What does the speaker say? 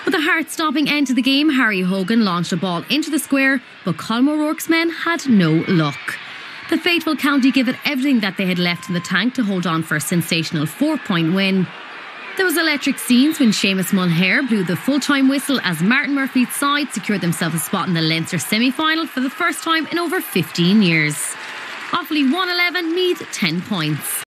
With a heart-stopping end to the game, Harry Hogan launched a ball into the square, but Colm O'Rourke's men had no luck. The faithful county gave it everything that they had left in the tank to hold on for a sensational 4-point win. There was electric scenes when Seamus Mulher blew the full-time whistle as Martin Murphy's side secured themselves a spot in the Leinster semi-final for the first time in over 15 years. Offaly 1-11, Meath 10 points.